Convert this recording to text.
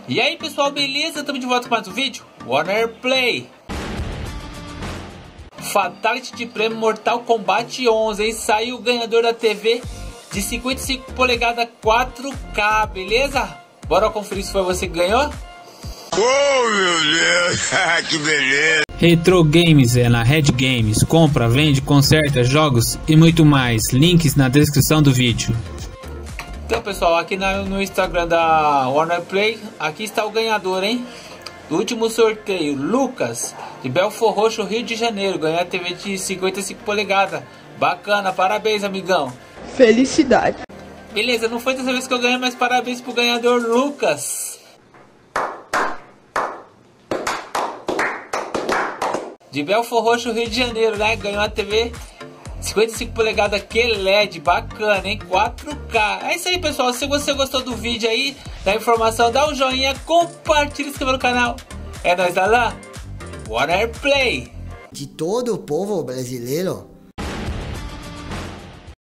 E aí pessoal, beleza? Estamos de volta com mais um vídeo. Warner Play. Fatality de prêmio Mortal Kombat 11, hein? Saiu o ganhador da TV de 55 polegadas 4K, beleza? Bora conferir se foi você que ganhou? Oh meu Deus, que beleza! Retro Games é na Red Games, compra, vende, conserta, jogos e muito mais. Links na descrição do vídeo. Então pessoal, aqui no Instagram da Warner Play, aqui está o ganhador, hein? Do último sorteio, Lucas, de Belfort Roxo, Rio de Janeiro, ganhou a TV de 55 polegadas. Bacana, parabéns amigão. Felicidade. Beleza, não foi dessa vez que eu ganhei, mas parabéns pro ganhador Lucas. De Belfort Roxo, Rio de Janeiro, né? Ganhou a TV 55 polegadas QLED, bacana, hein? 4K. É isso aí, pessoal. Se você gostou do vídeo aí, da informação, dá um joinha, compartilha, se inscreva no canal. É nóis da lá, Warner Play. De todo o povo brasileiro,